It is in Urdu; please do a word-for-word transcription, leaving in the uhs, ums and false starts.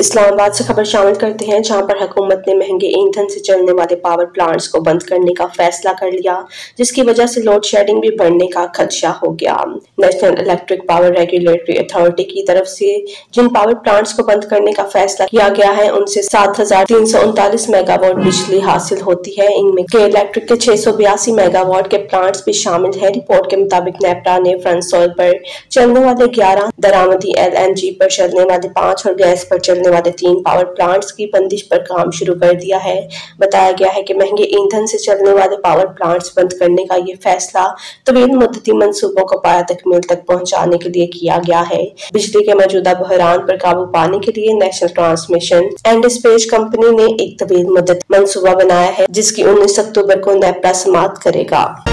اسلام آباد سے خبر شامل کرتے ہیں، جہاں پر حکومت نے مہنگے ایندھن سے چلنے والے پاور پلانٹس کو بند کرنے کا فیصلہ کر لیا، جس کی وجہ سے لوڈ شیڈنگ بھی بڑھنے کا خدشہ ہو گیا۔ National Electric Power Regulatory Authority کی طرف سے جن پاور پلانٹس کو بند کرنے کا فیصلہ کیا گیا ہے، ان سے سات ہزار تین سو انتالیس میگا واٹ بجلی حاصل ہوتی ہے۔ ان میں کے الیکٹرک کے چھ سو بیاسی میگا واٹ کے پلانٹس بھی شامل ہیں۔ رپورٹ کے مطابق نیپرا نے فرنٹ سوئل پر چلنے والے گیارہ، درآمدی ایل این جی پر چلنے والے پانچ اور گیس پر چلنے والے تین پاور پلانٹس کی بندش پر کام شروع کر دیا ہے۔ بتایا گیا ہے کہ مہنگے ایندھن سے چلنے والے پاور پلانٹس بند کرنے کا یہ فیصلہ طویل مدتی منصوبوں کو پایہ تکمیل تک پہنچانے کے لیے کیا گیا ہے۔ بجلی کے موجودہ بحران پر قابو پانے کے لیے National Transmission and Despatch Company نے ایک طویل مدت منصوبہ بنایا ہے، جس کی انیس اکتوبر کو نیپرا سماعت کرے گا۔